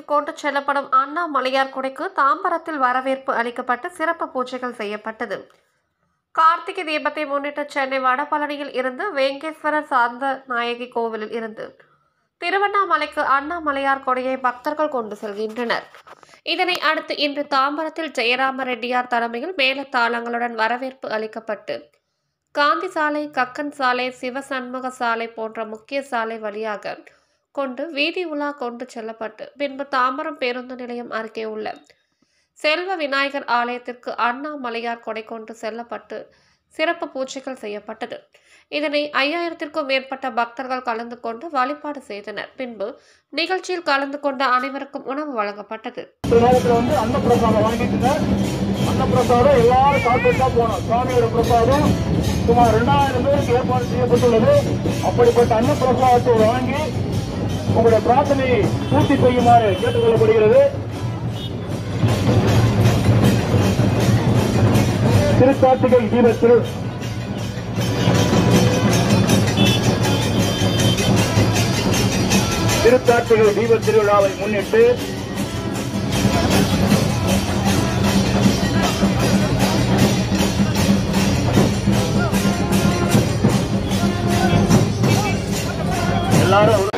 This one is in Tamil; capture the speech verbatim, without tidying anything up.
கொண்டு செல்லப்படும் அண்ணாமலையார் கொடைக்கு தாம்பரத்தில் வரவேற்பு அளிக்கப்பட்டு சிறப்பு பூஜைகள் செய்யப்பட்டது. கார்த்திகை தீபத்தை முன்னிட்டு சென்னை வடபழனியில் இருந்து வேங்கேஸ்வரர் சார்ந்த நாயகி கோவிலில் இருந்து திருவண்ணாமலைக்கு அண்ணாமலையார் கொடையை பக்தர்கள் கொண்டு செல்கின்றனர். இதனை அடுத்து இன்று தாம்பரத்தில் ஜெயராம ரெட்டியார் தலைமையில் மேளதாளங்களுடன் வரவேற்பு அளிக்கப்பட்டு காந்தி சாலை, கக்கன் சாலை, சிவசண்முக சாலை போன்ற முக்கிய சாலை வழியாக கொண்டு வீதி உலா கொண்டு செல்லப்பட்டு பின்பு தாம்பரம் பேருந்து நிலையம் அருகே உள்ள செல்வ விநாயகர் ஆலயத்திற்கு அண்ணாமலையார் கொடை கொண்டு செல்லப்பட்டு சிறப்பு பூஜைகள் செய்யப்பட்டது. இதனை ஐயாயிரத்திற்கும் மேற்பட்ட பக்தர்கள் கலந்து கொண்டு வழிபாடு செய்தனர். பின்பு நிகழ்ச்சியில் கலந்து கொண்ட அனைவருக்கும் உணவு வழங்கப்பட்டது. சுமார் இரண்டாயிரம் பேருக்கு ஏற்பாடு செய்யப்பட்டுள்ளது. அப்படிப்பட்ட அன்ன பிரசாதத்தை வாங்கி உங்களுடைய பிரார்த்தனையை பூர்த்தி செய்யுமாறு கேட்டுக்கொள்ளப்படுகிறது. திருக்கார்த்திகை தீப திரு திருக்கார்த்திகை தீப திருவிழாவை முன்னிட்டு எல்லாரும்